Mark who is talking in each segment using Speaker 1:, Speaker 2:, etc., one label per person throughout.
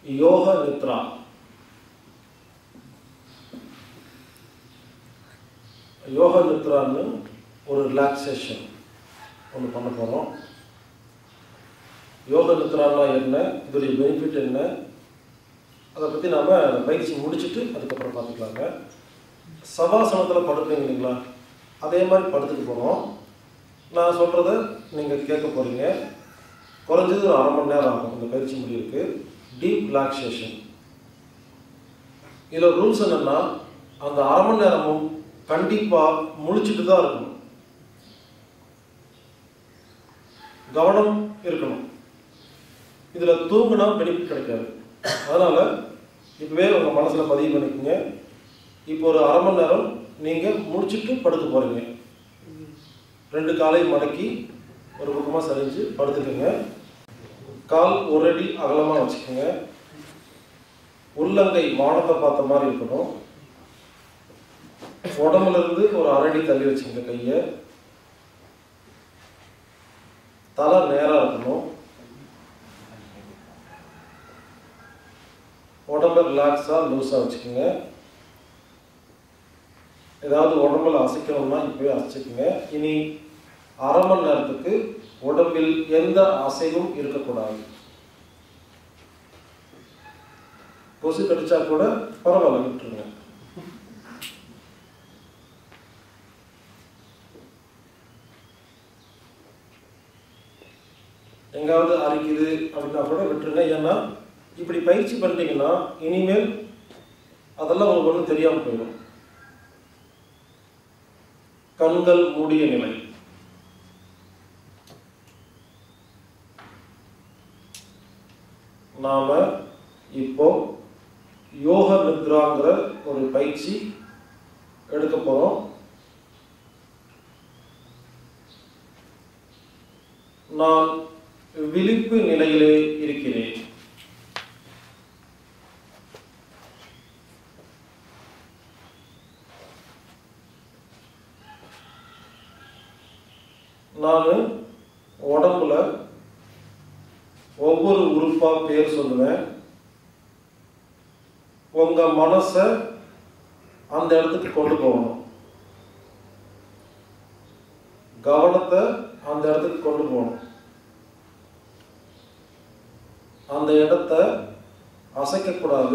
Speaker 1: யோக நித்ரா. யோக நித்ரான்னு ஒரு ரிலாக்ஸேஷன் ஒன்று பண்ண போகிறோம். யோக நித்ரான்னா என்ன, இதோடைய பெனிஃபிட் என்ன, அதை பற்றி நாம் பயிற்சி முடிச்சுட்டு அதுக்கப்புறம் பார்த்துக்கலாங்க. சவாசனத்தில் படுப்பீங்க இல்லைங்களா, அதே மாதிரி படுத்துட்டு போகிறோம். நான் சொல்கிறத நீங்கள் கேட்க போகிறீங்க. குறைஞ்சது ஒரு 1/2 மணி நேரம் ஆகும் இந்த பயிற்சி முடியிருக்கு. Deep relaxation. இதில் ரூல்ஸ் என்னென்னா, அந்த 1/2 மணி நேரமும் கண்டிப்பாக முழிச்சுட்டு தான் இருக்கணும், கவனம் இருக்கணும். இதில் தூங்குனா பெனிஃபிட் கிடைக்காது. அதனால் இப்போவே உங்கள் மனசில் பதிவு பண்ணிக்கோங்க. இப்போ ஒரு 1/2 மணி நேரம் நீங்கள் முடிச்சுட்டு படுக்க போகிறீங்க. 2 காலையும் மடக்கி ஒரு பக்கமாக சரிஞ்சு படுத்துக்கோங்க. கால் 1 அடி அகலமாக வச்சுக்கோங்க. உள்ளங்கை வானத்தை பார்த்த மாதிரி இருக்கணும். உடம்புலேருந்து ஒரு 1/2 அடி தள்ளி வச்சுக்கோங்க கையை. தலை நேராக இருக்கணும். உடம்பை ரிலாக்ஸாக லூஸாக வச்சுக்கோங்க. ஏதாவது உடம்புல அசைக்கணும்னா இப்போவே அசைச்சுக்கோங்க. இனி 1/2 மணி நேரத்துக்கு உடம்பில் எந்த அசைவும் இருக்கக்கூடாது. கொசு கடிச்சா கூட பரவாயில்ல, விட்டுருங்க. எங்காவது அரிக்குது அப்படின்னா கூட விட்டுருங்க. ஏன்னா இப்படி பயிற்சி பண்ணிட்டீங்கன்னா இனிமேல் அதெல்லாம் உங்களுக்கு ஒன்றும் தெரியாமல் போயிடும். கண்கள் மூடிய நிலை. நாம இப்போ யோக நித்ராங்கிற ஒரு பயிற்சி எடுக்க போறோம். நான் விழிப்பு நிலையிலே இருக்கிறேன். நான் உடம்புல ஒவ்வொரு உறுப்பா பேர் சொல்லுவேன். உங்க மனசை அந்த இடத்துக்கு கொண்டு போகணும். கவனத்தை அந்த இடத்துக்கு கொண்டு போகணும். அந்த இடத்த அசைக்கக்கூடாது.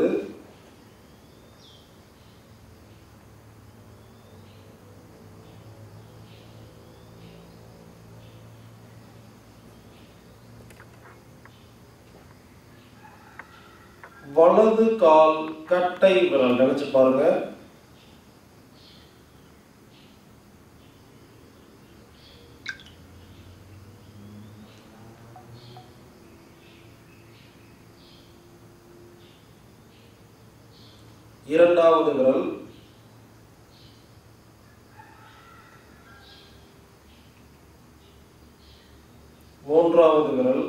Speaker 1: வலது கால் கட்டை விரல் நினைச்சு பாருங்க. இரண்டாவது விரல், மூன்றாவது விரல்,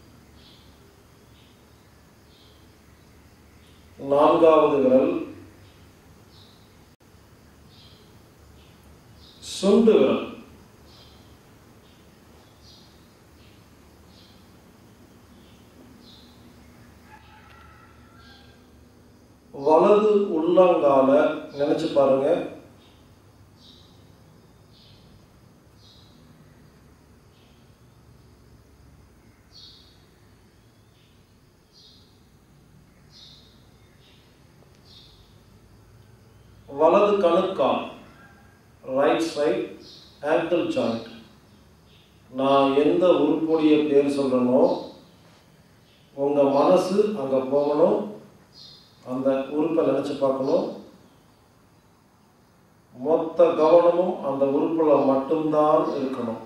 Speaker 1: நான்காவது விரல், சுண்டு விரல். வலது உள்ளங்கால நினைச்சு பாருங்க. வலது கணுக்கால், ரைட் சைட் ஆங்கிள் ஜாயிண்ட். நான் எந்த உறுப்புடைய பேர் சொல்றேனோ உங்க மனசு அங்க போகணும். அந்த உறுப்பை நினைச்சு பார்க்கணும். மொத்த கவனமும் அந்த உறுப்புல மட்டும்தான் இருக்கணும்.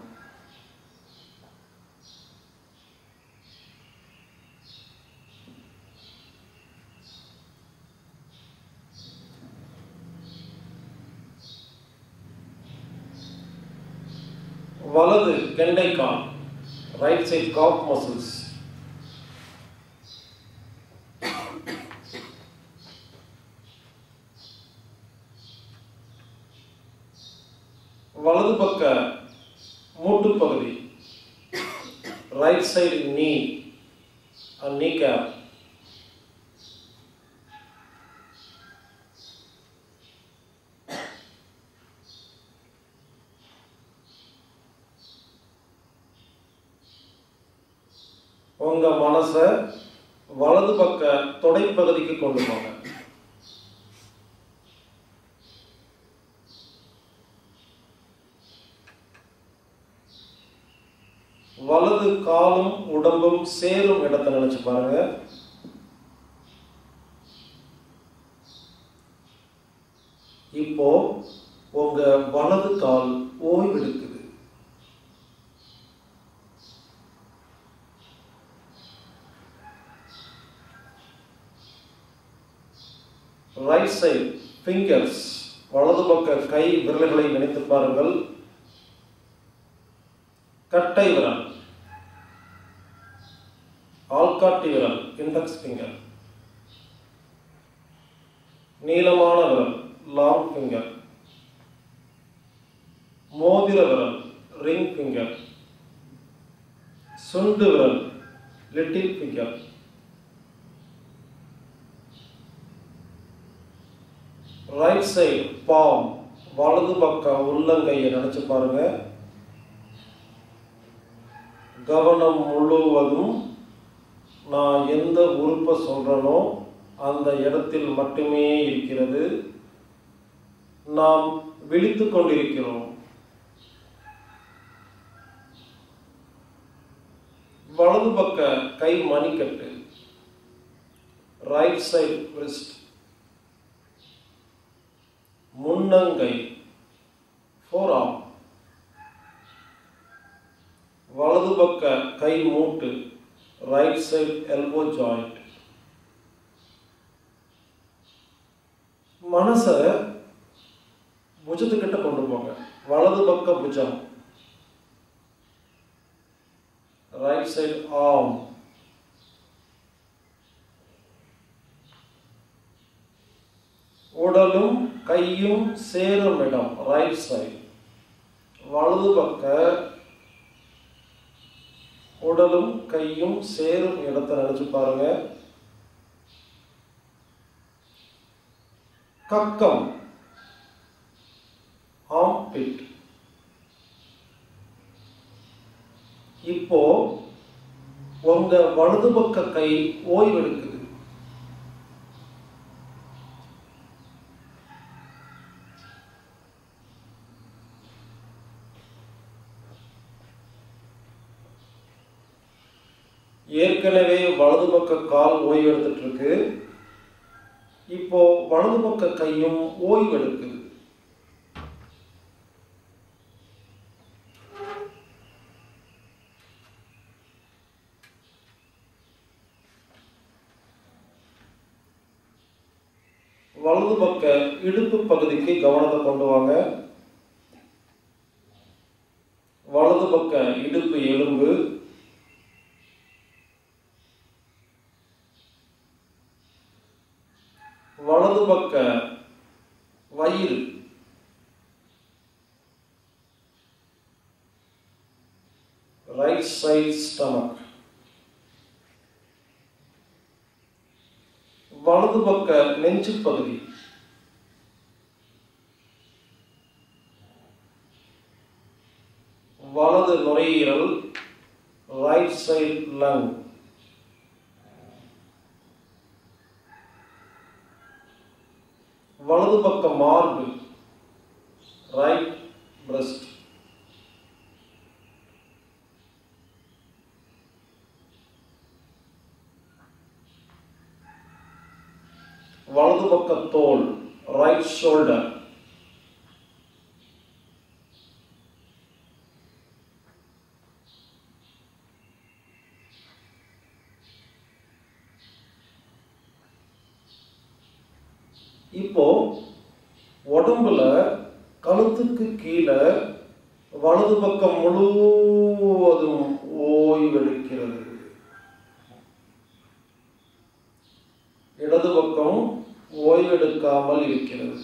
Speaker 1: வலது கெண்டைக்கால், ரைட் சைட் காப் மசில்ஸ். வலது பக்க மூட்டு பகுதி, right side knee and kneecap. உங்க மனசை வலது பக்க தொடைப்பகுதிக்கு கொண்டு போங்க. வலது காலும் உடம்பும் சேரும் இடத்தை நினைச்சு பாருங்க. இப்போ உங்க வலது கால் ஓய்வெடுக்குது. ரைட் சைடு ஃபிங்கர்ஸ், வலது பக்க கை விரல்களை நினைத்து பாருங்கள். கட்டை விரல், ஆள்காட்டி விரல், இண்டெக்ஸ் ஃபிங்கர், நீளமான விரல், லாங் ஃபிங்கர், மோதிர விரல், ரிங் ஃபிங்கர், சுண்டு விரல், little finger, right side palm, வலது பக்கம் உள்ளங்கையை நினைச்சு பாருங்க. கவனம் முழுவதும் நான் எந்த உறுப்பை சொல்றேனோ அந்த இடத்தில் மட்டுமே இருக்கிறது. நாம் விழித்துக் கொண்டிருக்கிறோம். வலது பக்க கை மணிக்கட்டு, ரைட் சைடு ரிஸ்ட், முன்னங்கை, ஃபோர்ஆர்ம், வலது பக்க கை மூட்டு, ரைட் சைடு எல்போ ஜாயிண்ட். மனசை புஜத்துக்கிட்ட கொண்டு போங்க. வலது பக்க புஜம், ரைட் சைடு ஆர்ம், உடலும் கையும் சேரும் இடம், ரைட் சைடு. வலது பக்க உடலும் கையும் சேரும் இடத்தை நினைச்சு பாருங்க. கக்கம், ஆர்ம்பிட். இப்போ உங்க வலது பக்க கை ஓய்வெடுக்குது. ஏற்கனவே வலது பக்க கால் ஓய்வெடுத்துட்டு இருக்கு. இப்போ வலது பக்க கையும் ஓய்வெடுக்குது. வலது பக்க இடுப்பு பகுதிக்கு கவனத்தை கொண்டு வாங்க. வலது பக்க இடுப்பு எலும்பு, வலது பக்க வயிறு, ரைட் சைடு ஸ்டமக், வலது பக்க நெஞ்சு பகுதி, வலது நுரையீரல், ரைட் சைடு லங், வலது பக்க மார்பு, ரைட் பிரஸ்ட், வலது பக்க தோல், ரைட் ஷோல்டர், இப்போ உடம்புல கழுத்துக்கு கீழே வலது பக்கம் முழுவதும் ஓய்வெடுக்கிறது. இடது பக்கம் ஓய்வெடுக்காமல் இருக்கிறது.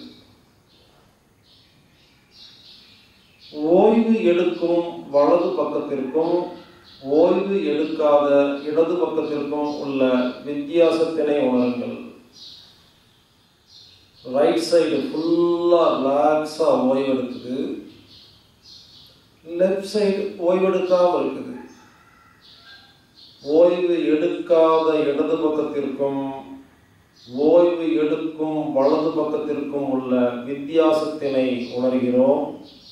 Speaker 1: ஓய்வு எடுக்கும் வலது பக்கத்திற்கும் ஓய்வு எடுக்காத இடது பக்கத்திற்கும் உள்ள வித்தியாசத்தினை உணருங்கள். ரைட் சைடு ஃபுல்லா ரிலாக்ஸா ஓய்வெடுக்குது. லெஃப்ட் சைடு ஓய்வெடுக்காமல் இருக்குது. ஓய்வு எடுக்காத இடது பக்கத்திற்கும் ஓய்வு எடுக்கும் வலது பக்கத்திற்கும் உள்ள வித்தியாசத்தினை உணர்கிறோம்.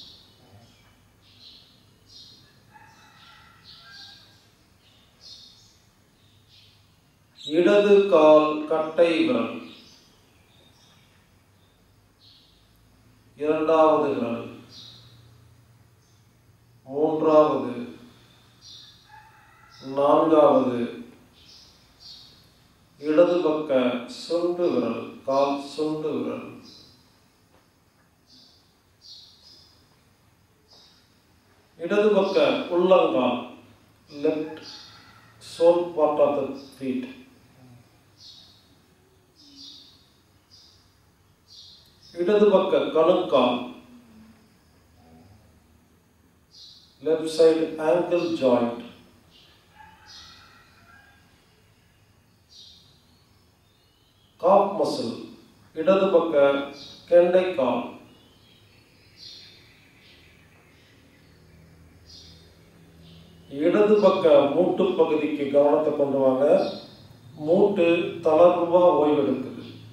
Speaker 1: இடது கால் கட்டை விரல், இரண்டாவது விரல், மூன்றாவது, நான்காவது, இடது பக்க சுண்டு விரல், கால் சுண்டு விரல், இடது பக்க உள்ளங்கால், left sole part of the feet, இடது பக்க கணுக்கால், left side ankle joint, calf muscle, இடது பக்க கெண்டைக்கால், இடது பக்க மூட்டு பகுதிக்கு கவனத்தை கொண்டு வாங்க. மூட்டு தளர்வா ஓய்வெடுக்குது.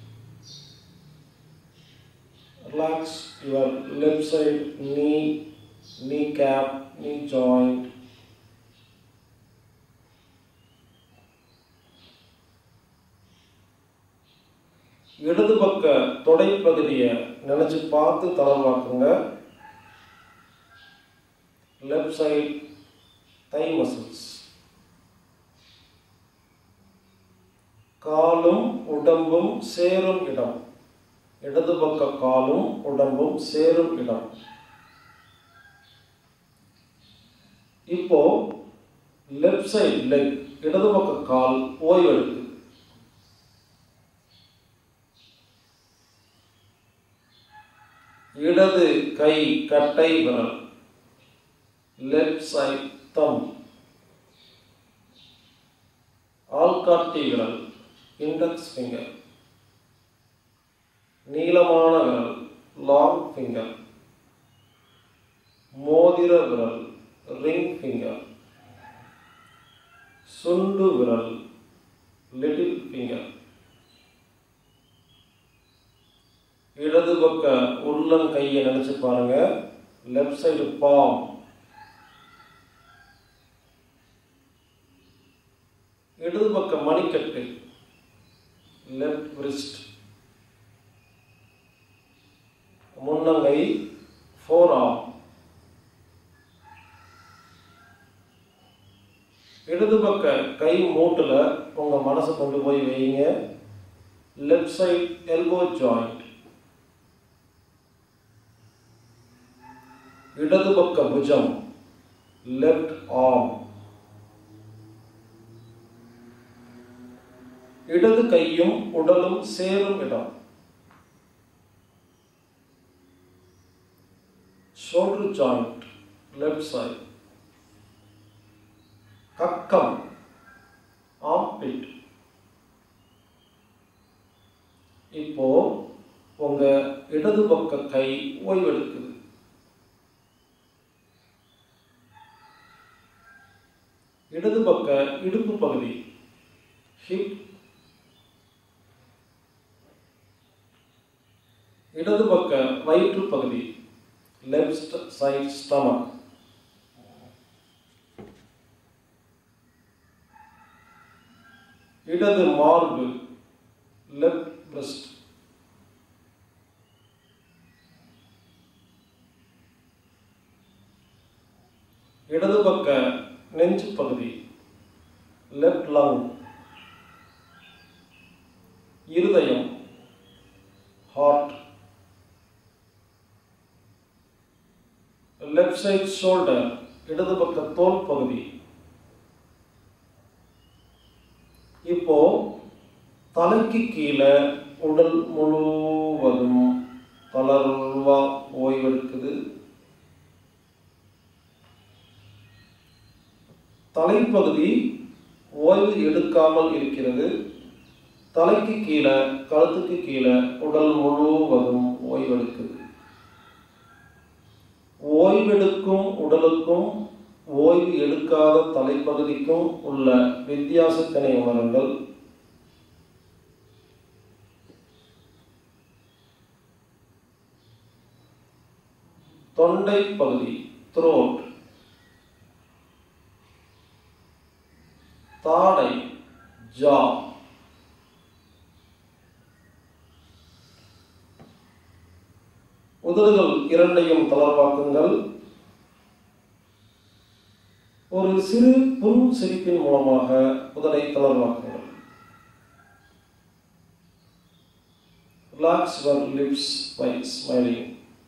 Speaker 1: Relax your left side knee, kneecap, knee joint. இடது பக்க தொடை பகுதியை நினைச்சு பார்த்து தளர்வாக்குங்க. Left side thigh muscles. காலும் உடம்பும் சேரும் இடம், இடது பக்க காலும் உடம்பும் சேரும் இடம். இப்போ லெஃப்ட் சைடு லெக், இடது பக்க கால் ஓய்வெடுக்குது. இடது கை கட்டை விரல், லெஃப்ட் சைடு தம், ஆள்காட்டி விரல், இண்டெக்ஸ் ஃபிங்கர், நீளமான விரல், லாங் ஃபிங்கர், மோதிர விரல், ரிங் ஃபிங்கர், சுண்டு விரல், லிட்டில் ஃபிங்கர், இடது பக்க உள்ளங்கையை நினைச்சு பாருங்க. லெஃப்ட் சைடு பாம், இடது பக்க மணிக்கட்டு, லெஃப்ட் ரிஸ்ட், முன்னங்கை, ஃபோர் ஆர்ம், இடது பக்க கை மூட்டுல உங்க மனசை கொண்டு போய் வைங்க. லெஃப்ட் சைடு எல்போ ஜாயிண்ட், இடது பக்க புஜம், லெஃப்ட் ஆர்ம், இடது கையும் உடலும் சேரும் இடம், ஷோல்டர் ஜாயிண்ட், லெஃப்ட் சைடு, கக்கம், ஆர்ம்பிட். இப்போ உங்க இடது பக்க கை ஓய்வெடுக்குது. இடது பக்க இடுப்பு பகுதி, ஹிப், இடது பக்க வயிற்று பகுதி, லெஃப்ட் சைடு ஸ்டமக், இடது மார்பு, லெஃப்ட் பிரஸ்ட், இடது பக்க நெஞ்சு பகுதி, லெஃப்ட் லங், இருதயம், ஹார்ட், லெஃப்ட் சைடு ஷோல்டர், இடது பக்க தோல் பகுதி. இப்போ தலைக்கு கீழே உடல் முழுவதும் தளர்வா ஓய்வெடுக்குது. தலைப்பகுதி ஓய்வு எடுக்காமல் இருக்கிறது. தலைக்கு கீழே, கழுத்துக்கு கீழே உடல் முழுவதும் ஓய்வெடுக்குது. ஓய்வெடுக்கும் உடலுக்கும் ஓய்வு எடுக்காத தலைப்பகுதிக்கும் உள்ள வித்தியாசத்தினை உணருங்கள். தொண்டை பகுதி throat, தாடை jaw, உதடுகள் இரண்டையும் தளர்வாக்குங்கள். ஒரு சிறு புன் சிரிப்பின் மூலமாக உதடை தளர்வாக்குங்கள். Relax your lips by smiling.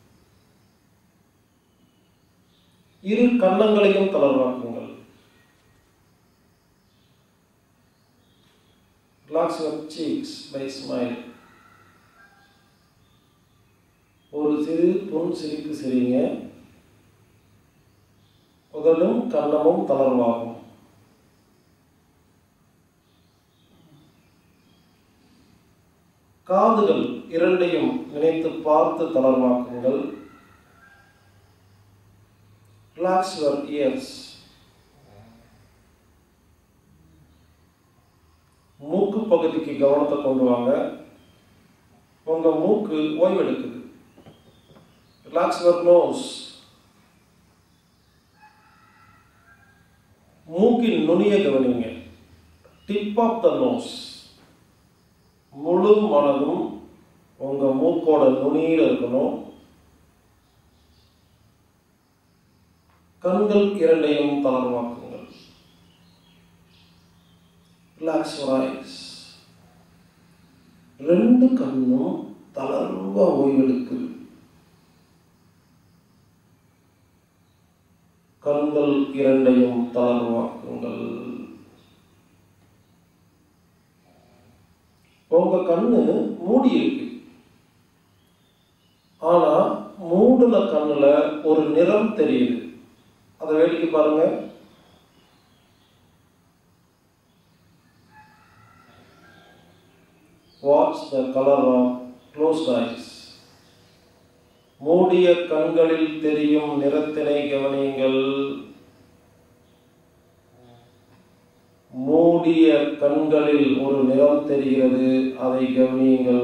Speaker 1: இரு கன்னங்களையும் தளர்வாக்குங்கள். Relax your cheeks by smile. ஒரு சிறு புன் சிரிப்பு சிரிங்க. உதடும் கன்னமும் தளர்வாகும். காதுகள் இரண்டையும் நினைத்து பார்த்து தளர்வாக்குங்கள். Relax your ears. மூக்கு பகுதிக்கு கவனத்தை கொண்டு வாங்க. உங்க மூக்கு ஓய்வெடுக்குது. Relax your nose. மூக்கின் நுனியை கவனிங்க. Tip of the nose. முழு மனதும் உங்க மூக்கோட நுனியில் இருக்கணும். கண்கள் இரண்டையும் தளர்வாக்குங்கள். Relax your eyes. ரெண்டு கண்ணும் தளர்வா ஓய்வெடுக்குது. கண்கள் இரண்டையும் தளர்வாக்குங்கள். உங்க கண்ணு மூடி இருக்கு. ஆனா மூடுன கண்ணுல ஒரு நிறம் தெரியுது. அதை வேடிக்கை பாருங்க. Watch the color of closed eyes. மூடிய கண்களில் தெரியும் நிறத்தினை கவனியுங்கள். மூடிய கண்களில் ஒரு நிறம் தெரிகிறது, அதை கவனியுங்கள்.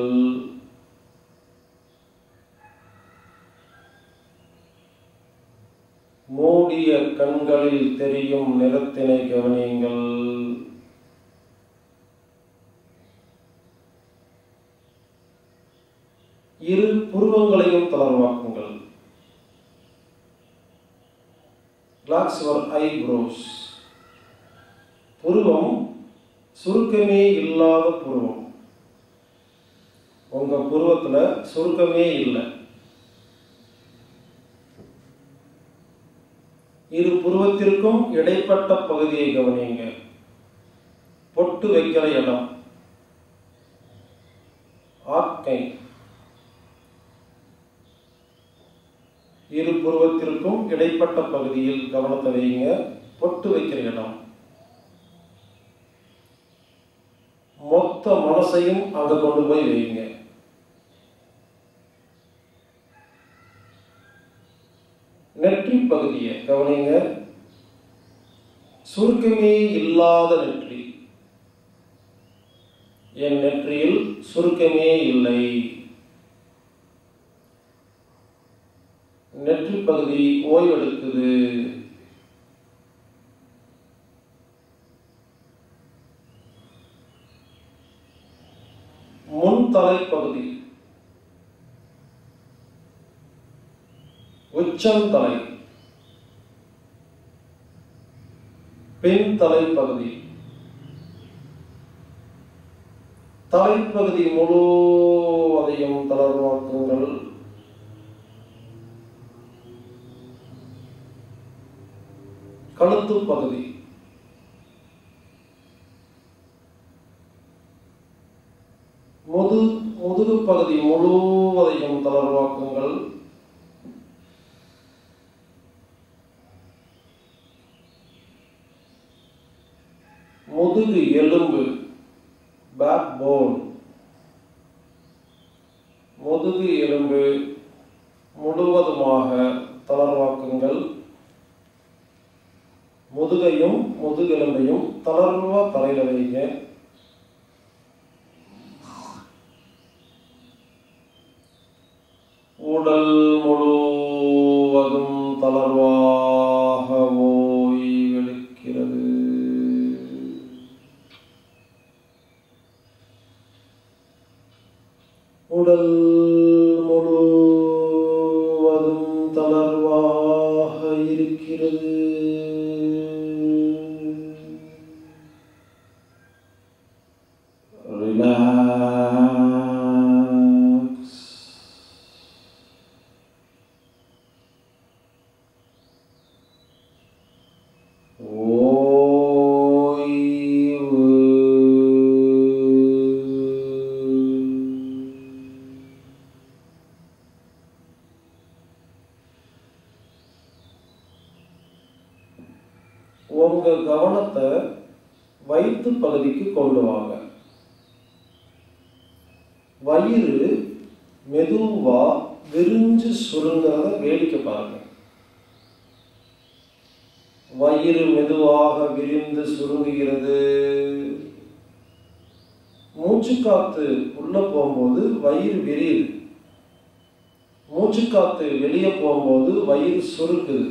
Speaker 1: மூடிய கண்களில் தெரியும் நிறத்தினை கவனியுங்கள். இரு புருவங்களையும் தளர்வாக்குங்கள். Relax your eyebrows. புருவம் சுருக்கமே இல்லாத புருவம். உங்க புருவத்துல சுருக்கமே இல்லை. இரு புருவத்திற்கும் இடைப்பட்ட பகுதியை கவனியுங்க. பொட்டு வைக்கிற இடம், ஆக்கை. இரு புருவத்திற்கும் இடைப்பட்ட பகுதியில் கவனத்தை வைங்க. பொட்டு வைக்கிற இடம். மொத்த மனசையும் அங்க கொண்டு போய் வைங்க. நெற்றி பகுதியை கவனிங்க. சுருக்கமே இல்லாத நெற்றி. என் நெற்றியில் சுருக்கமே இல்லை. நெற்றி பகுதி ஓய்வெடுக்குது. முன்தலை பகுதி, உச்சந்தலை, பின்தலை பகுதி, தலைப்பகுதி முழுவதையும் தளர்வாக்குங்கள். கழுத்து பகுதி, முதுகு பகுதி முழுவதையும் தளர்வாக்குங்கள். முதுகு எலும்பு, பேக் போன், முதுகு எலும்பு முழுவதுமாக தளர்வாக்குங்கள். முதுகையும் முதுகெலும்பையும் தளர்வா தலையில வைங்க. உடல் முழுவதும் தளர்வாக ஓய்வெடுக்கிறது. உடல் முழுவதும் தளர்வாக இருக்கிறது. உங்க கவனத்தை வயிற்று பகுதிக்கு கொண்டு வாங்க. வயிறு மெதுவா விரிஞ்சு சுருங்கிறத வேடிக்கை பாருங்க. வயிறு மெதுவாக விரிந்து சுருங்குகிறது. மூச்சுக்காத்து உள்ள போகும்போது வயிறு விரியுது. மூச்சுக்காத்து வெளியே போகும்போது வயிறு சுருங்குது.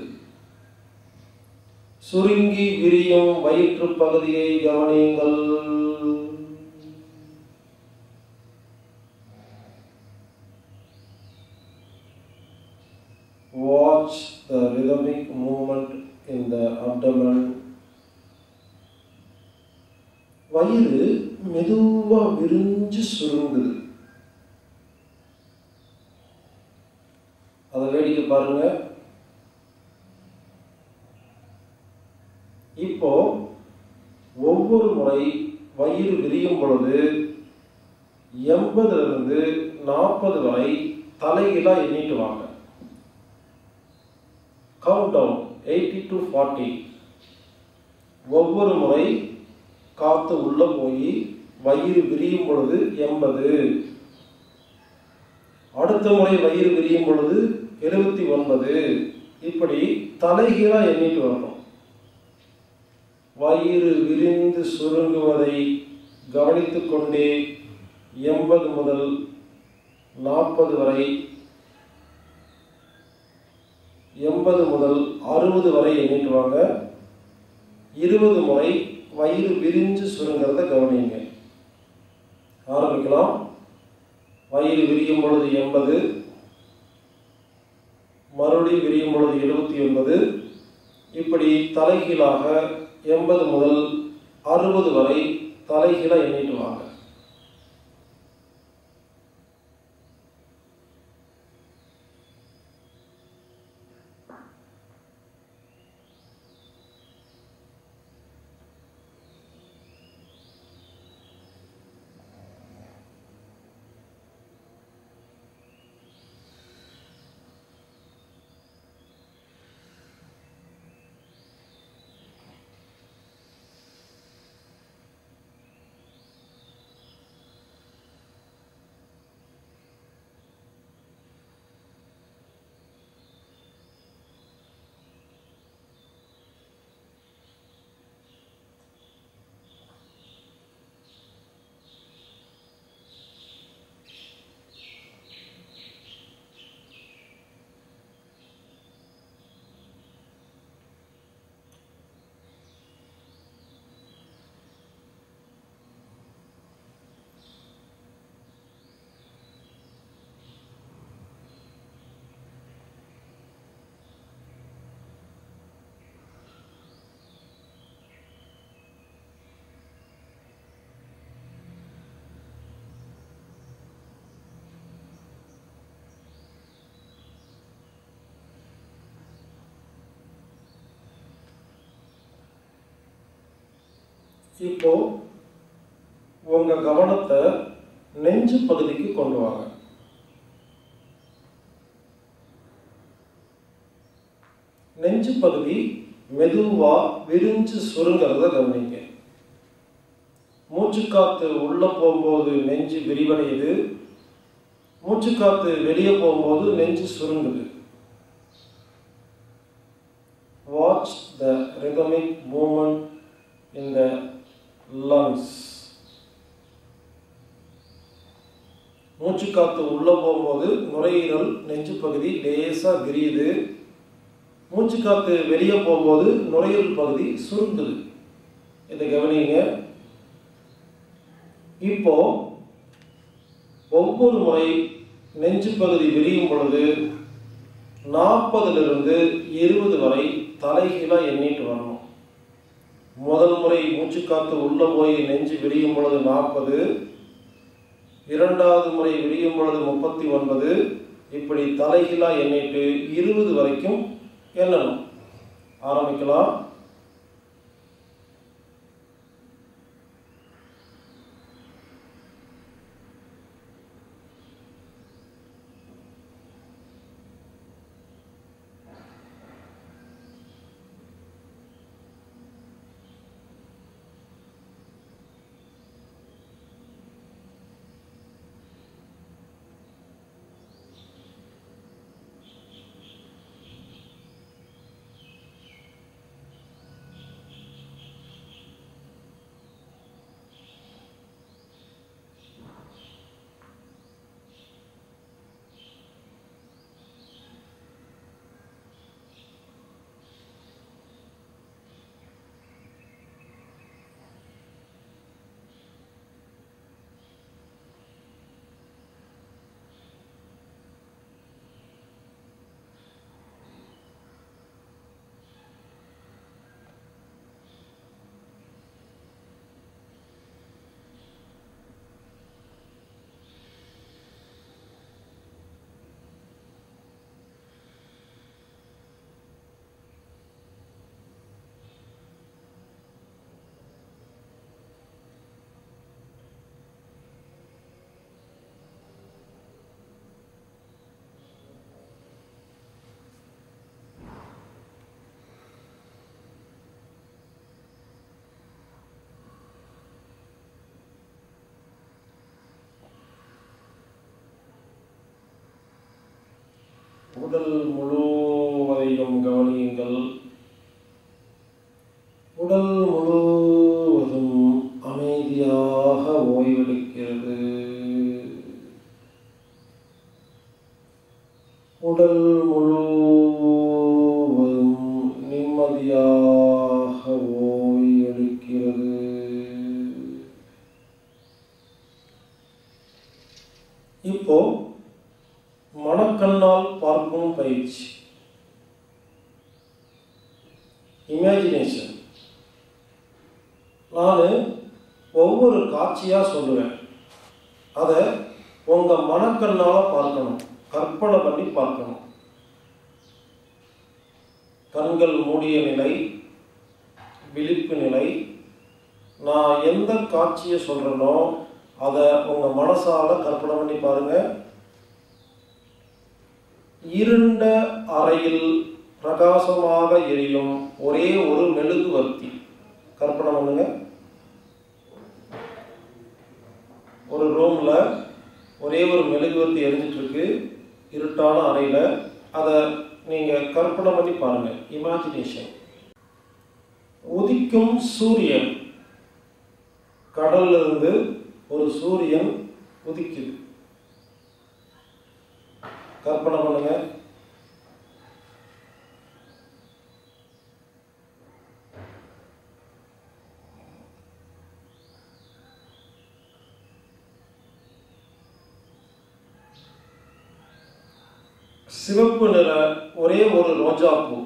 Speaker 1: சுருங்கி விரியும் வயிற்று பகுதியை கவனியுங்கள். Watch the rhythmic movement in the abdomen. வயிறு மெதுவா விரிஞ்சு சுருங்குது. அதை வேடிக்கை பாருங்க. இப்போ ஒவ்வொரு முறை வயிறு விரியும் பொழுது 80 to 40 வரை தலைகீழா எண்ணிட்டு வாங்க. Count down 80 to 40. ஒவ்வொரு முறை காத்து உள்ள போய் வயிறு விரியும் பொழுது 80. அடுத்த முறை வயிறு விரியும் பொழுது 79. இப்படி தலைகீழா எண்ணிட்டு வரணும். வயிறு விரிந்து சுருங்குவதை கவனித்துக் கொண்டே 80 முதல் 40 வரை, 80 முதல் 60 வரை எண்ணிட்டு வாங்க. 20 முறை வயிறு விரிஞ்சு சுருங்கிறத கவனிங்க. ஆரம்பிக்கலாம். வயிறு விரியும் பொழுது 80, மறுபடியும் விரியும் பொழுது 79. இப்படி தலைகீழாக 80 முதல் 60 வரை தலைகீழா எண்ணிட்டு வாங்க. இப்போ உங்க கவனத்தை நெஞ்சு பகுதிக்கு கொண்டு வாங்க. நெஞ்சு பகுதி மெதுவா விரிஞ்சு சுருங்கிறத கவனிங்க. மூச்சுக்காத்து உள்ள போகும்போது நெஞ்சு விரிவடையுது. மூச்சுக்காத்து வெளியே போகும்போது நெஞ்சு சுருங்குது. Watch the rhythmic movement in the lungs. மூச்சு காத்து உள்ளே போகும்போது நுரையீரல் நெஞ்சு பகுதி லேசாக விரியுது. மூச்சு காத்து வெளியே போகும்போது நுரையீரல் பகுதி சுருங்குது. இதை கவனிங்க. இப்போ ஒவ்வொரு முறை நெஞ்சு பகுதி விரியும் பொழுது 40லிருந்து 20 வரை தலைகீழாக எண்ணிட்டு வரணும். முதல் முறை மூச்சு காத்து உள்ளே போய் நெஞ்சு விரியும் பொழுது 40, இரண்டாவது முறை விரியும் பொழுது 39, இப்படி தலைகீழாக எண்ணிட்டு 20 வரைக்கும் எண்ணணும். ஆரம்பிக்கலாம். உடல் முழுவதையும் கவனியுங்கள். உடல் முழுவதும் அமைதியாக ஓய்வெடுக்கிறது. உடல் முழுவதும் நிம்மதியாக ஓய்வெடுக்கிறது. இப்போ மனக்கண்ணால் பார்க்கும் பயிற்சி, இமேஜினேஷன். நான் ஒவ்வொரு காட்சியாக சொல்லுவேன். அதை உங்கள் மனக்கண்ணால் பார்க்கணும், கற்பனை பண்ணி பார்க்கணும். கண்கள் மூடிய நிலை, விழிப்பு நிலை. நான் எந்த காட்சியை சொல்கிறேனோ அதை உங்கள் மனசால் கற்பனை பண்ணி பாருங்கள். இருண்ட அறையில் பிரகாசமாக எரியும் ஒரே ஒரு மெழுகுவர்த்தி கற்பனை பண்ணுங்க. ஒரு ரூம்ல ஒரே ஒரு மெழுகுவர்த்தி எரிஞ்சிட்டு இருக்கு, இருட்டான அறையில. அதை நீங்க கற்பனை பண்ணி பாருங்க, இமேஜினேஷன். உதிக்கும் சூரியன், கடல்ல இருந்து ஒரு சூரியன் உதிக்குது, கற்பனை பண்ணுங்க. சிவப்பு நிற ஒரே ஒரு ரோஜா பூ,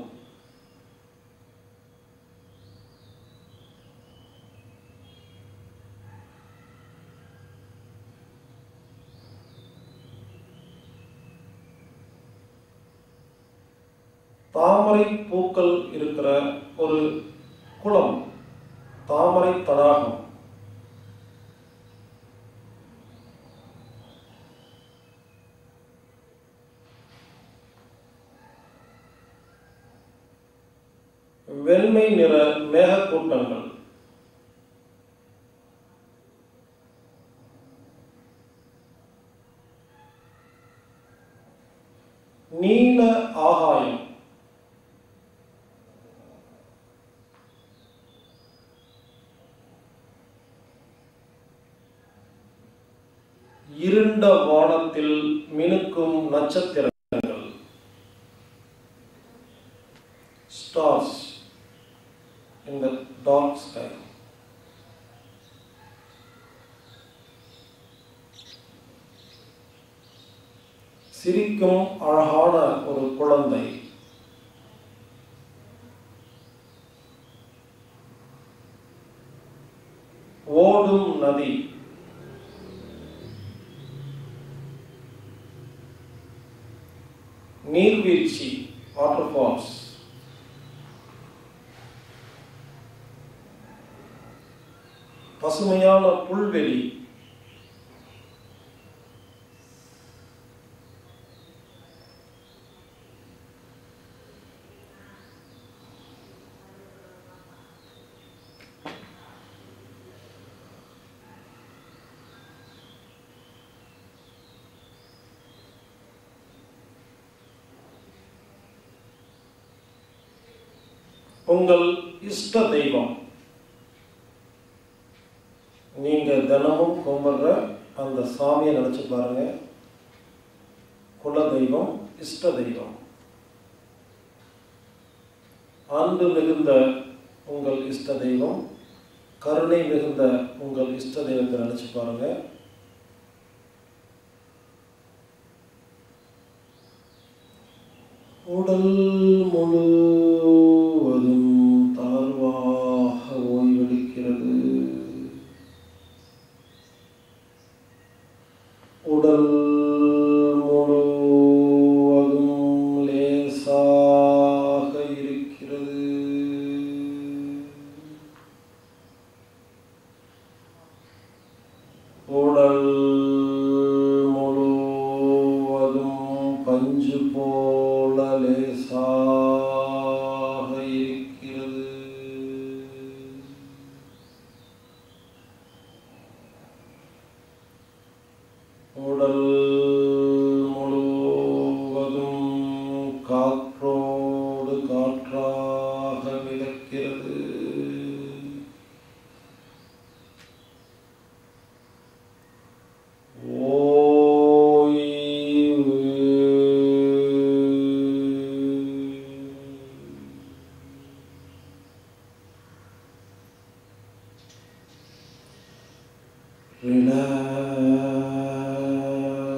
Speaker 1: தாமரை பூக்கள் இருக்கிற ஒரு குளம், தாமரை தடாகம், வெண்மை நிற மேகக்கூட்டங்கள், நீல ஆகாயம், இருண்ட வானத்தில் மினுக்கும் நட்சத்திரங்கள், stars in the dark sky. சிரிக்கும் அழகான ஒரு குழந்தை, ஓடும் நதி, நீர்வீழ்ச்சி, வாட்டர்ஃபால்ஸ், பசுமையான புல்வெளி, உங்கள் இஷ்ட தெய்வம், நீங்க தினமும் கும்பிடுற அந்த சாமியை நினைச்சு பாருங்க. குல தெய்வம், இஷ்ட தெய்வம், அன்பு மிகுந்த உங்கள் இஷ்ட தெய்வம், கருணை மிகுந்த உங்கள் இஷ்ட தெய்வத்தை நினைச்சு பாருங்க. உடல் முழுவதும் தாழ்வாக ஓய்வெடுக்கிறது. உடல் முழுவதும் லேசாக இருக்கிறது. உடல் முழுவதும் பஞ்சு போல லேசாக இருக்கிறது. உடல் முழுவதும் காற்றோடு காற்றாக மிதக்கிறது. Relax.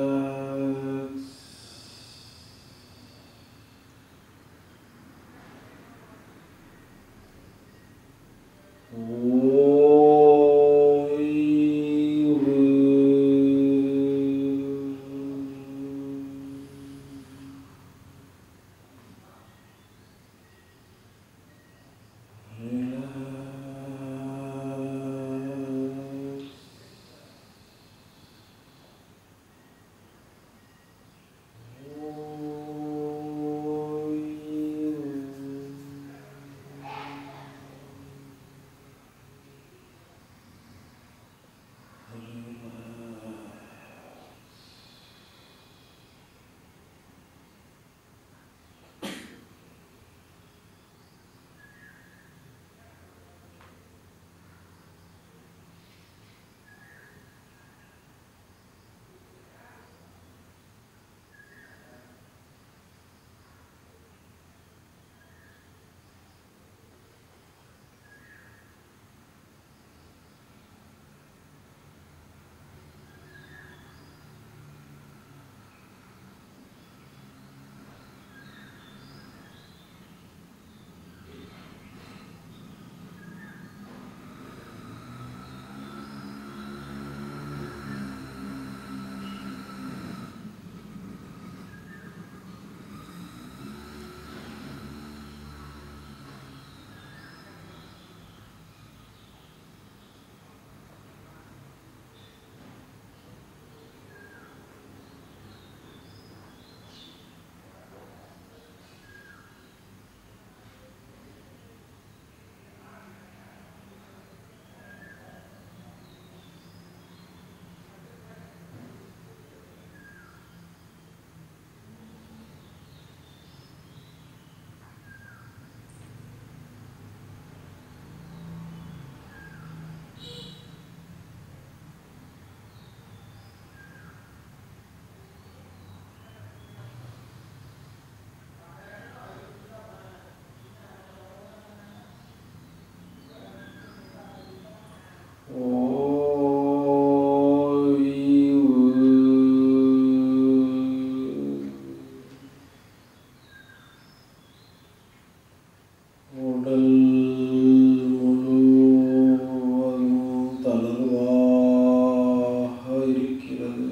Speaker 1: இருக்கிறது.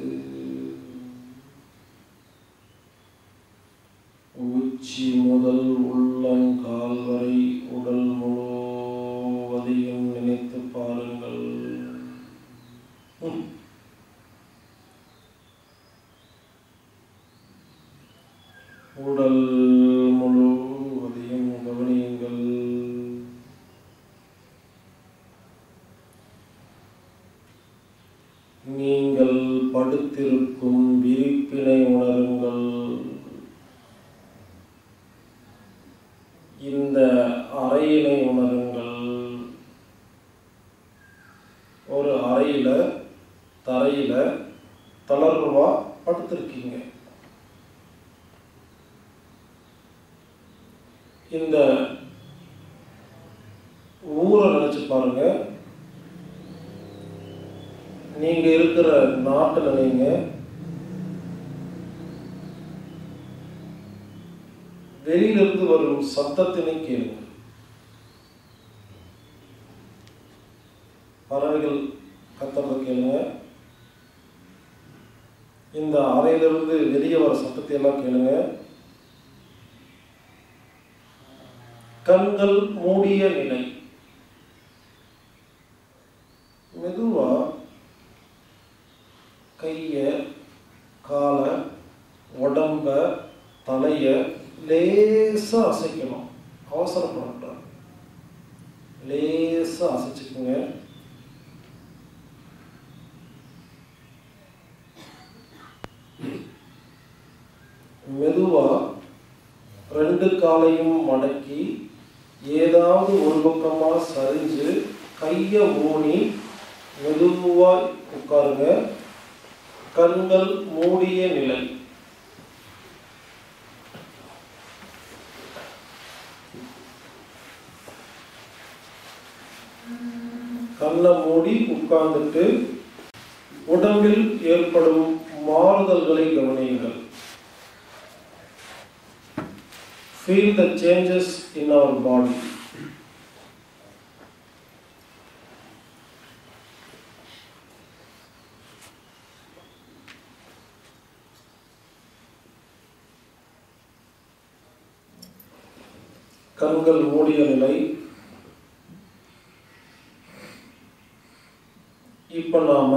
Speaker 1: உச்சி முதல் உள்ளங்கால் வரை உடல் முழுவதையும் நினைத்து பாருங்கள். உடல் முழுவதையும் கவனியுங்கள். நீங்கள் படுத்திருக்கும் விரிப்பினை உணருங்கள். இந்த அறையினை உணருங்கள். ஒரு அறையில தரையில தளர்வா படுத்திருக்கீங்க. இந்த ஊரை நினைச்சு பாருங்க. நீங்க இருக்கிற நாட்டுல நீங்க வெளியிலிருந்து வரும் சத்தத்தினை கேளுங்க. பறவைகள் கத்துறத கேளுங்க. இந்த அறையிலிருந்து வெளியே வர சத்தத்தை எல்லாம் கேளுங்க. கண்கள் மூடிய நிலை. மெதுவா கைய, கால, உடம்ப, தலைய லேசா அசைக்கணும். அவசரப்படக்கூடாது. லேசா அசைச்சுக்குங்க. மெதுவா ரெண்டு காலையும் மடக்கி ஏதாவது ஒரு பக்கமா சரிஞ்சு கைய ஊனி மெதுவா உட்காருங்க. கண்கள் மூடிய நிலை. கண்ணை மூடி உட்கார்ந்துட்டு உடம்பில் ஏற்படும் மாறுதல்களை கவனியுங்கள். Feel the changes in our body. கண்கள் மூடிய நிலை. இப்ப நாம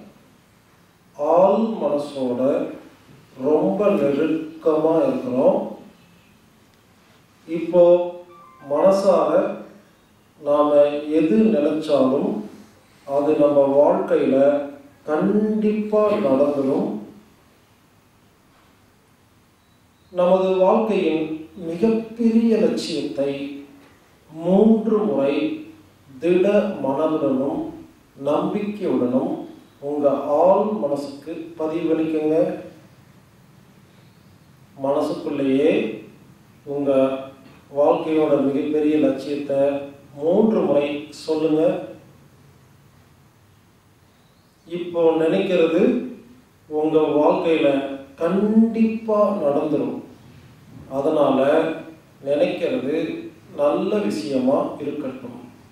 Speaker 1: ஆள் மனசோட ரொம்ப நெருக்கமா இருக்கிறோம். இப்போ மனசார நாம எது நினைச்சாலும் அது நம்ம வாழ்க்கையில கண்டிப்பா நடந்துடும். நமது வாழ்க்கையின் மிகப்பெரிய லட்சியத்தை 3 முறை திட மனதுடனும் நம்பிக்கையுடனும் உங்க ஆள் மனசுக்கு பதிவளிக்குங்க. மனசுக்குள்ளேயே உங்க வாழ்க்கையோட மிகப்பெரிய லட்சியத்தை 3 முறை சொல்லுங்க. இப்போ நினைக்கிறது உங்க வாழ்க்கையில கண்டிப்பா நடந்துடும். அதனால நினைக்கிறது நல்ல விஷயமா இருக்கட்டும்.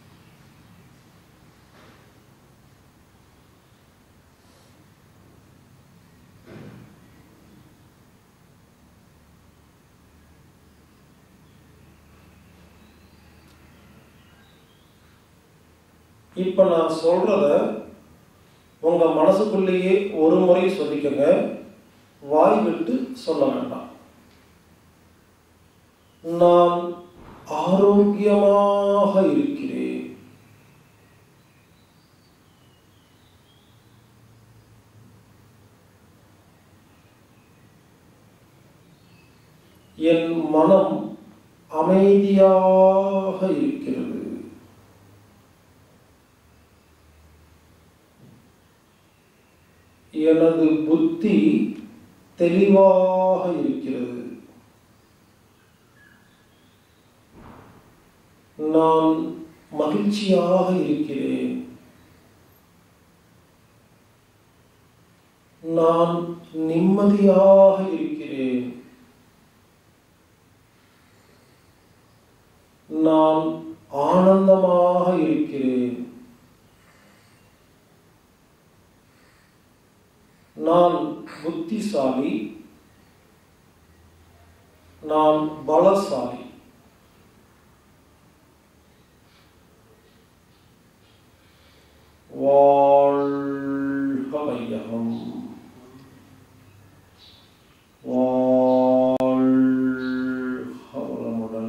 Speaker 1: இப்ப நான் சொல்றத உங்க மனசுக்குள்ளேயே ஒரு முறை சொல்லிக்கங்க. வாய் விட்டு சொல்ல வேண்டாம். நான் ஆரோக்கியமாக இருக்கிறேன். என் மனம் அமைதியாக இருக்கிறது. எனது புத்தி தெளிவாக இருக்கிறது. நான் மகிழ்ச்சியாக இருக்கிறேன். நான் நிம்மதியாக இருக்கிறேன். நான் ஆனந்தமாக இருக்கிறேன். நான் புத்திசாலி, நான் பலசாலி. வாழ்க வையகம், வாழ்க வளமுடன்.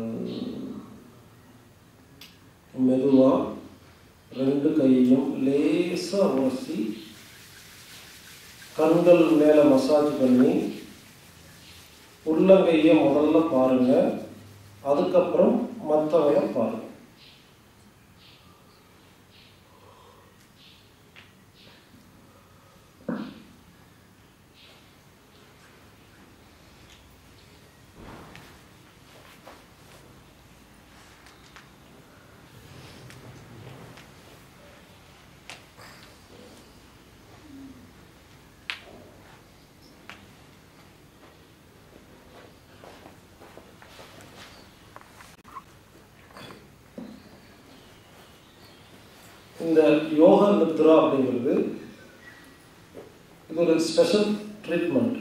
Speaker 1: மெதுவா 2 கையையும் லேசா உரசி கண்கள் மேல மசாஜ் பண்ணி உள்ளங்கையை முதல்ல பாருங்க, அதுக்கப்புறம் மற்றவங்க பாருங்க. இந்த யோக நித்ரா அப்படிங்கிறது இது ஒரு ஸ்பெஷல் ட்ரீட்மெண்ட்.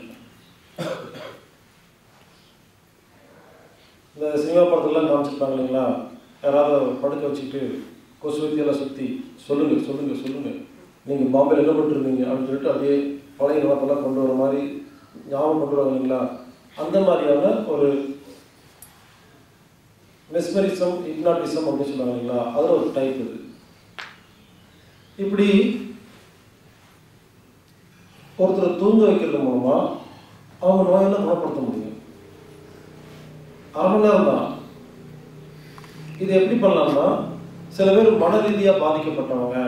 Speaker 1: இந்த சினிமா படத்துலலாம் காமிச்சிருப்பாங்க இல்லைங்களா, யாராவது படுக்க வச்சுக்கிட்டு கொசுவத்தியெல்லாம் சுற்றி சொல்லுங்கள் சொல்லுங்கள் சொல்லுங்கள், நீங்கள் பாம்பேயில் என்ன பண்ணிருந்தீங்க அப்படின்னு சொல்லிட்டு அப்படியே பழைய நிலப்பெல்லாம் கொண்டு வர மாதிரி ஞாபகம் கொண்டு வருவாங்க இல்லைங்களா. அந்த மாதிரியான ஒரு மெஸ்மரிசம், ஹிப்னாட்டிசம் அப்படின்னு சொல்லுவாங்க இல்லைங்களா, அதில் ஒரு டைப் இது. இப்படி ஒருத்தரை தூங்க வைக்கிறது மூலமா அவங்க நோயெல்லாம் குணப்படுத்த முடியும். 1/2 மணி நேரம் தான். இது எப்படி பண்ணலாம்னா, சில பேர் மன ரீதியாக பாதிக்கப்பட்டவங்க,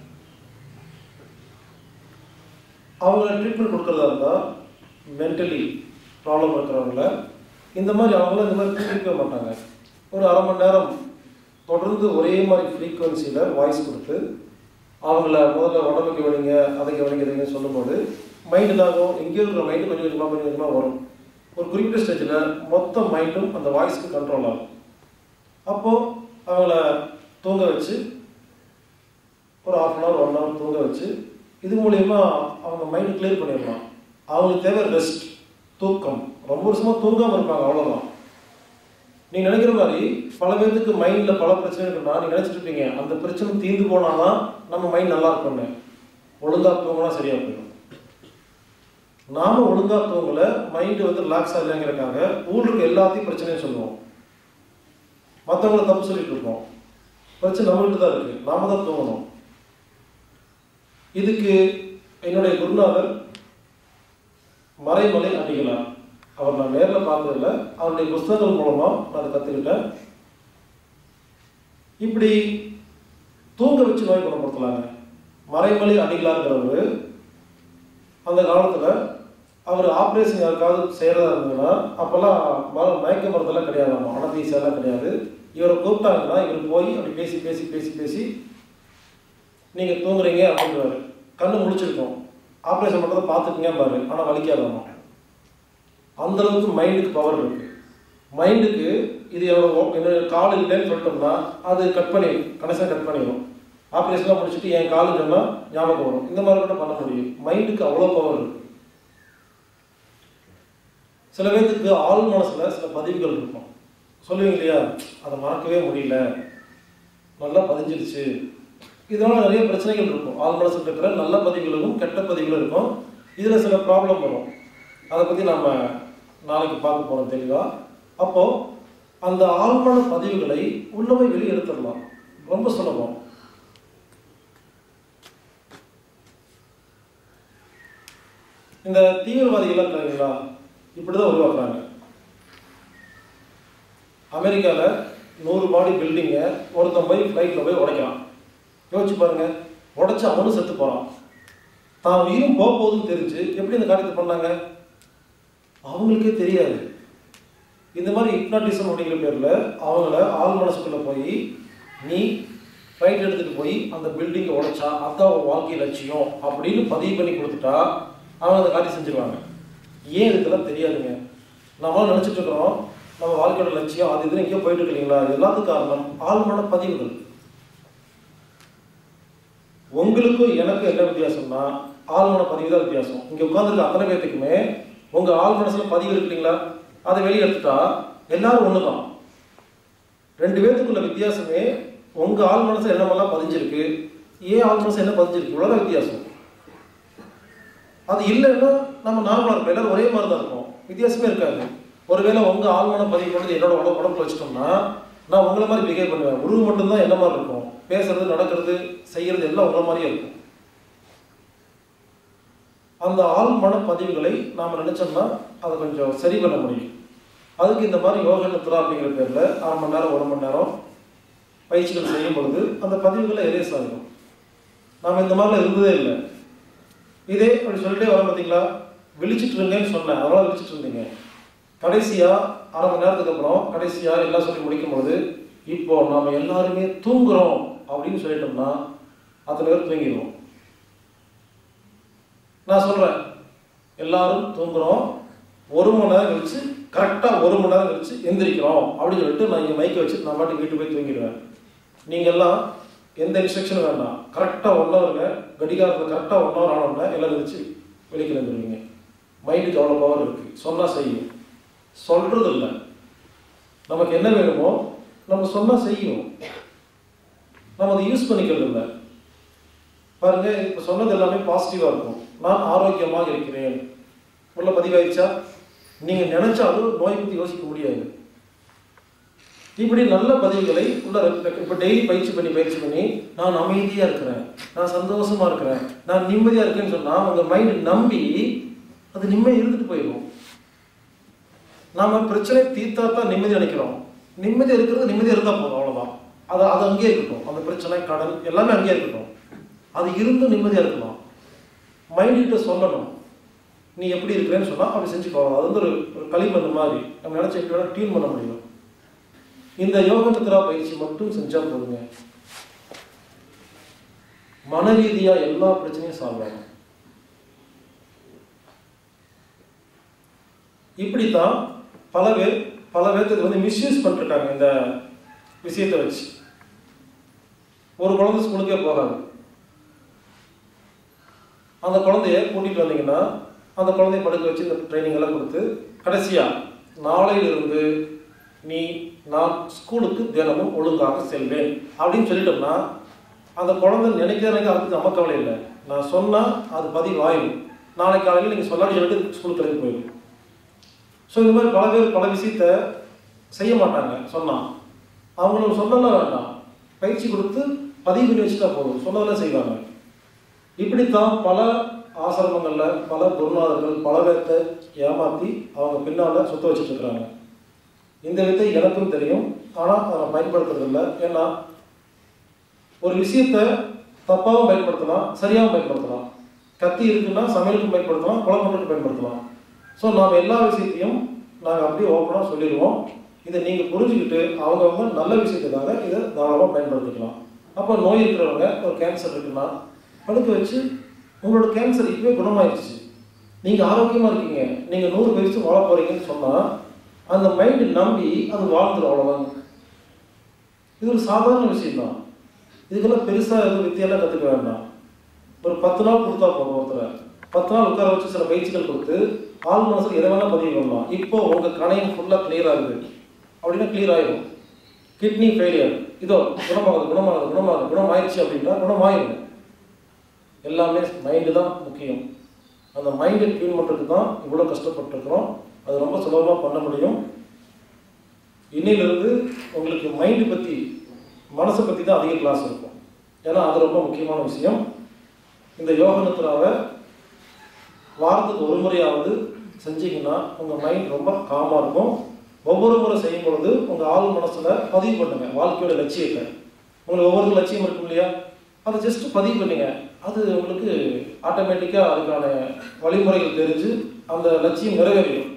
Speaker 1: அவங்கள ட்ரீட்மெண்ட் கொடுக்கறதா இருந்தால் மென்டலி ப்ராப்ளம் இருக்கிறவங்கள இந்த மாதிரி அவங்கள இந்த மாதிரி தூங்கிக்கவே மாட்டாங்க. ஒரு 1/2 மணி நேரம் தொடர்ந்து ஒரே மாதிரி ஃப்ரீக்குவன்சியில் வாய்ஸ் கொடுத்து அவங்கள முதல்ல உடம்புக்கு கவனிங்க, அதை கவனிக்கிறீங்க சொல்லும்போது மைண்டு தாகும். எங்கேயோ இருக்கிற மைண்டு கொஞ்சம் கொஞ்சமாக வரும். ஒரு குறிப்பிட்ட ஸ்டேஜில் மொத்த மைண்டும் அந்த வாய்ஸ்க்கு கண்ட்ரோல் ஆகும். அப்போது அவங்கள தூங்க வச்சு ஒரு 1/2 மணி நேரம் 1 ஹவர் தூங்க வச்சு இது மூலயமா அவங்க மைண்டு கிளியர் பண்ணிடலாம். அவங்களுக்கு தேவை ரெஸ்ட், தூக்கம். ரொம்ப வருஷமாக தூங்காமல் இருப்பாங்க, அவ்வளோதான். நீங்கள் நினைக்கிற மாதிரி பல பேருக்கு மைண்டில் பல பிரச்சனை இருக்குன்னா நீங்கள் நினச்சிட்டு இருப்பீங்க அந்த பிரச்சனை தீர்ந்து போனாதான் நம்ம மைண்ட் நல்லா இருக்கும்னு. ஒழுங்கா தூங்கினா சரியாக போயிடும். நாம ஒழுங்கா தூங்கல, மைண்டு வந்து ரிலாக்ஸ் ஆகலைங்கிறக்காக ஊருக்கு எல்லாத்தையும் பிரச்சனையும் சொல்லுவோம், மற்றவங்களை தப்பு சொல்லிட்டு இருப்போம். பிரச்சனை நம்மகிட்ட தான் இருக்கு, நாம தான் தூங்கணும். இதுக்கு என்னுடைய குருநாதர் மறைமலை அடிகளார், அவர் நான் நேரில் பார்த்ததில்லை, அவருடைய புத்தகங்கள் மூலமா நான் அதை கற்றுக்கிட்டேன். இப்படி தூங்க வச்சு நோய் குணப்படுத்தலாங்க. மறைமலை அடிகளார்ங்கிறவர் அந்த காலத்தில் அவர் ஆப்ரேஷன் யாருக்காவது செய்கிறதா இருந்ததுன்னா அப்போல்லாம் மயக்க மருந்தெல்லாம் கிடையாதாம்மா, அனதீசியெல்லாம் கிடையாது. இவரை கூப்பிட்டாங்கன்னா இவர் போய் அப்படி பேசி பேசி பேசி பேசி நீங்கள் தூங்குறீங்க அப்படின்றாரு. கண்ணு முடிச்சிருக்கோம், ஆப்ரேஷன் பண்ணுறதை பார்த்துக்குங்க பாரு, ஆனால் வலிக்காதாம்மா. அந்தளவுக்கு மைண்டுக்கு பவர் இருக்குது. மைண்டுக்கு இது என்னோட கால் இல்லைன்னு சொல்லிட்டோம்னா அது கட் பண்ணிடும், கடைசியாக கட் பண்ணிடும். ஆப்ரேஷன்லாம் முடிச்சுட்டு என் காலுன்னு சொன்னால் ஞாபகம் வரும். இந்த மாதிரி கூட பண்ண முடியும். மைண்டுக்கு அவ்வளோ பவர் இருக்குது. சில பேருக்கு ஆள் மனசில் சில பதிவுகள் இருக்கும், சொல்லுவீங்க இல்லையா, அதை மறக்கவே முடியல, நல்லா பதிஞ்சிருச்சு. இதனால் நிறைய பிரச்சனைகள் இருக்கும். ஆள் மனசில் இருக்கிற நல்ல பதிவுகளும் கெட்ட பதிவுகளும் இருக்கும். இதில் சில ப்ராப்ளம் வரும். அதை பற்றி நம்ம நாளைக்கு பார்க்க போகிறோம் தெளிவாக. அப்போது அந்த ஆழ்மன பதிவுகளை உள்ளவை வெளியே எடுத்துடலாம், ரொம்ப சுலபம். இந்த தீவிரவாதிகள்லாம் இருக்காங்களா, இப்படிதான் உருவாக்குறாங்க. அமெரிக்காவில் 100 மாடி பில்டிங்கை ஒருத்தன் போய் ஃப்ளைட்டில் போய் உடைக்கிறான். யோசிச்சு பாருங்க, உடைச்சு அவனும் செத்து போகிறான். தான் உயிரும் போக போகுதுன்னு தெரிஞ்சு எப்படி இந்த காரியத்தை பண்ணாங்க அவங்களுக்கே தெரியாது. இந்த மாதிரி ஹிப்னாட்டிசம் அப்படிங்கிற பேரில் அவங்கள ஆள் மனசுக்குள்ளே போய் நீ ஃப்ளைட் எடுத்துகிட்டு போய் அந்த பில்டிங்கை உடைச்சா அதான் ஒரு வாழ்க்கை லட்சியம் அப்படின்னு பதிவு பண்ணி கொடுத்துட்டா அவங்க அந்த காரியம் செஞ்சுருவாங்க. ஏன் இதுக்கெல்லாம் தெரியாதுங்க. நம்மளாம் நினச்சிட்டு இருக்கிறோம் நம்ம வாழ்க்கையோட லட்சியம் அது இதுன்னு எங்கேயோ போயிட்டு இருக்கீங்களா. எல்லாத்துக்கும் காரணம் ஆழ்மன பதிவுகள். உங்களுக்கும் எனக்கும் என்ன வித்தியாசம்னா, ஆழ்மன பதிவு தான் வித்தியாசம். இங்கே உட்காந்துருக்க அத்தனை பேர்த்துக்குமே உங்கள் ஆள் மனசில் பதிவு இருக்குங்களா? அதை வெளியே எடுத்துட்டா எல்லாரும் ஒன்று தான். 2 பேர்த்துக்குள்ள வித்தியாசமே உங்கள் ஆள் மனசில் என்னமெல்லாம் பதிஞ்சிருக்கு, ஏன் ஆள் மனசில் என்ன பதிஞ்சிருக்கு, இவ்வளோதான் வித்தியாசம். அது இல்லைன்னா நம்ம நார்மலாக இருப்போம், எல்லாரும் ஒரே மாதிரி தான் இருக்கும், வித்தியாசமே இருக்காது. ஒருவேளை உங்கள் ஆழ்மனம் பதிவு பண்ணது என்னோட உடம்புல வச்சுட்டோம்னா நான் உங்களை மாதிரி பிஹேவ் பண்ணுவேன். உருவம் மட்டும்தான் என்ன மாதிரி இருக்கும், பேசுறது நடக்கிறது செய்கிறது எல்லாம் உங்களை மாதிரியே இருக்கும். அந்த ஆழ்மன பதிவுகளை நாம் நினைச்சோம்னா அதை கொஞ்சம் சரி பண்ண முடியும். அதுக்கு இந்த மாதிரி யோக நித்ரா அப்படிங்கிற பேரில் 1/2 மணி நேரம் 1 மணி நேரம் பயிற்சிகள் செய்யும் பொழுது அந்த பதிவுகளை எரேஸ் ஆகிடும். நாம் இந்த மாதிரிலாம் இருந்ததே இல்லை. இதே அப்படி சொல்லிட்டே வர பார்த்தீங்களா, விழிச்சிட்டு இருங்கன்னு சொன்னேன், அதனால விழிச்சிட்டு இருந்தீங்க. கடைசியாக 1/2 மணி நேரத்துக்கு அப்புறம் கடைசியாக எல்லாம் சொல்லி முடிக்கும் பொழுது இப்போ நாம் எல்லாருமே தூங்குறோம் அப்படின்னு சொல்லிட்டோம்னா அத்தனை பேர் தூங்கிடுவோம். நான் சொல்கிறேன், எல்லாரும் தூங்குறோம், 1 மணி நேரம் கழிச்சு கரெக்டாக 1 மணி நேரம் கழிச்சு எந்திரிக்கிறோம் அப்படின்னு சொல்லிட்டு நான் இங்கே மைக்கை வச்சு நான் பாட்டுக்கு வீட்டு போய் தூங்கிடுவேன். நீங்கள்லாம் எந்த இன்ஸ்ட்ரக்ஷனும் வேண்டாம், கரெக்டாக 1 ஹவருங்க, கடிகாரத்தில் கரெக்டாக 1 ஹவர் ஆனோம்னா எல்லாம் கழிச்சு வெளியே கிளம்பிடுவீங்க. மைண்டுக்கு அவ்வளோ பவர் இருக்குது, சொன்னால் செய்யும். சொல்கிறது இல்லை, நமக்கு என்ன வேணுமோ நம்ம சொன்னால் செய்யும், நம்ம அதை யூஸ் பண்ணிக்கிறது இல்லை. பாருங்க, இப்போ சொன்னது எல்லாமே பாசிட்டிவாக இருக்கும். நான் ஆரோக்கியமாக இருக்கிறேன் உள்ள பதிவாயிடுச்சா? நீங்கள் நினைச்சாலும் நோய் பற்றி யோசிக்க முடியாது. இப்படி நல்ல பதிவுகளை உள்ள இப்போ டெய்லி பயிற்சி பண்ணி நான் அமைதியாக இருக்கிறேன், நான் சந்தோஷமாக இருக்கிறேன், நான் நிம்மதியாக இருக்கேன்னு சொன்னால் உங்கள் மைண்டு நம்பி அது நிம்மதியாக இருந்துட்டு போயிடும். நாம் பிரச்சனை தீர்த்தா தான் நிம்மதி நினைக்கிறோம். நிம்மதியாக இருக்கிறது நிம்மதியாக இருந்தால் போதும், அவ்வளோதான். அது அங்கேயே இருக்கட்டும். அந்த பிரச்சனை கடன் எல்லாமே அங்கேயே இருக்கட்டும். அது இருந்தும் நிம்மதியாக இருக்கலாம். மைண்ட்கிட்ட சொல்லணும், நீ எப்படி இருக்கிறேன்னு சொன்னால் அப்படி செஞ்சுக்கோ. அது வந்து ஒரு களிமண் மாதிரி, நம்ம நினச்ச எப்படி வேணால் ட்யூன் பண்ண முடியும். இந்த யோக நித்ரா பயிற்சி மட்டும் செஞ்சால் போதுங்க, மன ரீதியாக எல்லா பிரச்சனையும் சால்வ் ஆகும். இப்படித்தான் பல பேர்த்துக்கு வந்து மிஸ்யூஸ் பண்ணிருக்காங்க இந்த விஷயத்தை வச்சு. ஒரு குழந்தை ஸ்கூலுக்கே போகாது, அந்த குழந்தைய கூட்டிகிட்டு வந்தீங்கன்னா அந்த குழந்தைய படுக்க வச்சு இந்த ட்ரைனிங் எல்லாம் கொடுத்து கடைசியாக நாளையிலிருந்து நான் ஸ்கூலுக்கு தினமும் ஒழுங்காக செல்வேன் அப்படின்னு சொல்லிட்டோம்னா அந்த குழந்தை நினைக்கிறதுக்கு அதுக்கு நம்ம கவலை இல்லை. நான் சொன்னால் அது பதிவாயிடும். நாளைக்கு காலையில் நீங்கள் சொல்லாடி சொல்லிட்டு ஸ்கூலுக்கு கிளம்பி போயிடும். ஸோ இந்த மாதிரி பல பேர் பல விஷயத்த செய்ய மாட்டாங்க. சொன்னால் அவங்களுக்கு சொல்லலாம் வேண்டாம், பயிற்சி கொடுத்து பதிவு பண்ணி வச்சுட்டா போதும், சொன்னதெல்லாம் செய்வாங்க. இப்படித்தான் பல ஆசிரமங்களில் பல குருநாதர்கள் பல பேர்த்தை ஏமாற்றி அவங்க பின்னால் சுத்த வச்சுட்டு இருக்கிறாங்க. இந்த வித்தை எனக்கும் தெரியும், ஆனால் அதை நான் பயன்படுத்துறதில்லை. ஏன்னா ஒரு விஷயத்தை தப்பாகவும் பயன்படுத்தலாம், சரியாகவும் பயன்படுத்தலாம். கத்தி இருக்குன்னா சமையலுக்கும் பயன்படுத்தலாம், குழம்புக்கு பயன்படுத்தலாம். ஸோ நாம் எல்லா விஷயத்தையும் நாங்கள் அப்படியே ஓப்பனாக சொல்லிடுவோம். இதை நீங்கள் புரிஞ்சுக்கிட்டு அவங்கவுங்க நல்ல விஷயத்துக்காக இதை தாராளமாக பயன்படுத்திக்கலாம். அப்போ நோய் இருக்கிறவங்க ஒரு கேன்சர் இருக்குன்னா படுக்க வச்சு உங்களோட கேன்சர் இப்பவே குணமாயிடுச்சு, நீங்கள் ஆரோக்கியமாக இருக்கீங்க, நீங்கள் 100 வயசு வாழ போகிறீங்கன்னு சொன்னால் அந்த மைண்டு நம்பி அது வாழ்ந்துடும், அவ்வளோதாங்க. இது ஒரு சாதாரண விஷயம்தான். இதுக்கெல்லாம் பெருசாக எதுவும் வித்தியெல்லாம் கற்றுக்க வேண்டாம். ஒரு 10 நாள் கொடுத்தா போதும். ஒருத்தரை 10 நாள் உட்கார வச்சு சில பயிற்சிகள் கொடுத்து ஆள் மனசில் எதை வேணால் பதிவு பண்ணலாம். இப்போ உங்கள் கணையம் ஃபுல்லாக கிளியர் ஆகுது அப்படின்னா கிளியர் ஆகிடும். கிட்னி ஃபெயிலியர் இதோ குணமாயிடுச்சு அப்படின்னா குணமாயிடும். எல்லாமே மைண்டு தான் முக்கியம். அந்த மைண்டை க்ளீன் பண்ணுறதுக்கு தான் இவ்வளோ கஷ்டப்பட்டுருக்குறோம். அது ரொம்ப சுலபமாக பண்ண முடியும். இன்னிலிருந்து உங்களுக்கு மைண்டு பற்றி மனசை பற்றி தான் அதிக கிளாஸ் இருக்கும். ஏன்னா அது ரொம்ப முக்கியமான விஷயம். இந்த யோக நித்ராவை வாரத்துக்கு 1 முறையாவது செஞ்சீங்கன்னா உங்கள் மைண்ட் ரொம்ப காமாக இருக்கும். ஒவ்வொரு முறை செய்யும் பொழுது உங்கள் ஆள் மனசில் பதிவு பண்ணுங்கள் வாழ்க்கையோட லட்சியத்தை. உங்களுக்கு ஒவ்வொரு லட்சியம் இருக்கும் இல்லையா, அதை ஜஸ்ட்டு பதிவு பண்ணுங்க. அது உங்களுக்கு ஆட்டோமேட்டிக்காக அதுக்கான வழிமுறைகள் தெரிஞ்சு அந்த லட்சியம் நிறைவேறும்.